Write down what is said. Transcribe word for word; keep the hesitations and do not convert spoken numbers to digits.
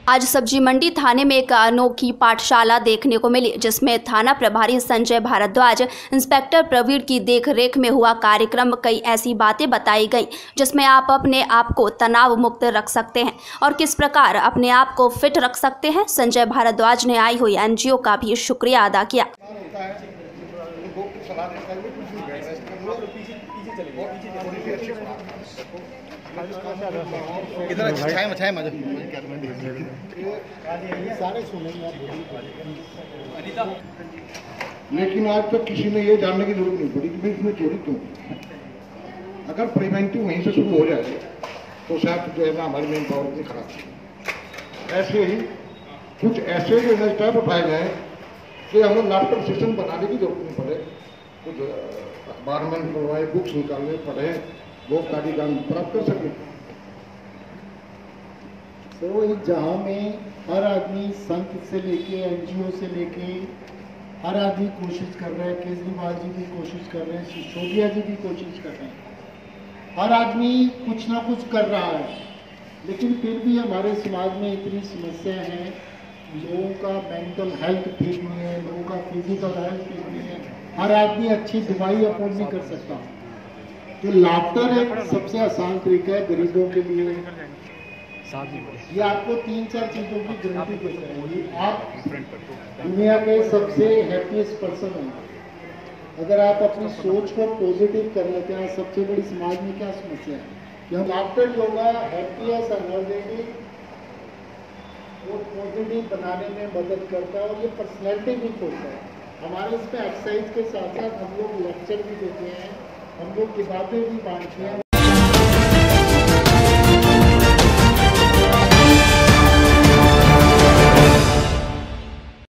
आज सब्जी मंडी थाने में एक अनोखी पाठशाला देखने को मिली, जिसमें थाना प्रभारी संजय भारद्वाज, इंस्पेक्टर प्रवीण की देखरेख में हुआ कार्यक्रम। कई ऐसी बातें बताई गई जिसमें आप अपने आप को तनाव मुक्त रख सकते हैं और किस प्रकार अपने आप को फिट रख सकते हैं। संजय भारद्वाज ने आई हुई एनजीओ का भी शुक्रिया अदा किया। इधर छाया छाया मजा सारे सुनेंगे। लेकिन आज तक किसी ने ये जानने की जरूरत नहीं पड़ी कि मैं इसमें चोरी क्यों। अगर प्रिवेंटिव वहीं से शुरू हो जाए तो शायद जो है ना हमारी मेन पावर इतनी खराब है। ऐसे ही कुछ ऐसे जो है स्टेप उठाए जाए कि हमें लाफ्टर सेशन बनाने की जरूरत नहीं पड़े। कुछ अखबार में निकलवाए, बुक्स निकालने पड़े, लोग ताकि ज्ञान प्राप्त कर सकें। तो एक जहाँ में हर आदमी संत से लेके एनजीओ से लेके हर आदमी कोशिश कर रहा है, केजरीवाल जी भी कोशिश कर रहे हैं, सिसोदिया जी भी कोशिश कर रहे हैं, हर आदमी कुछ ना कुछ कर रहा है, लेकिन फिर भी हमारे समाज में इतनी समस्या है। लोगों का मेंटल हेल्थ ठीक नहीं है, लोगों का फिजिकल हेल्थ ठीक नहीं है, हर आदमी अच्छी दवाई अफोर्ड नहीं कर सकता। तो लाफ्टर एक सबसे आसान तरीका है गरीबों के लिए। ये आपको तीन चार चीजों की गारंटी देता है। आप दुनिया के सबसे हैप्पीएस्ट पर्सन हैं अगर आप अपनी सोच को पॉजिटिव कर लेते हैं। सबसे बड़ी समाज में क्या समस्या है कि हम लाफ्टर योगा हैप्पीएस्ट एनर्जेटिक वो पॉजिटिव बनाने में मदद करता है और ये पर्सनैलिटी भी खोलता है। हमारे इसमें एक्सरसाइज के साथ साथ हम लोग लेक्चर भी देते हैं, हम लोग किताबें भी बांटते हैं।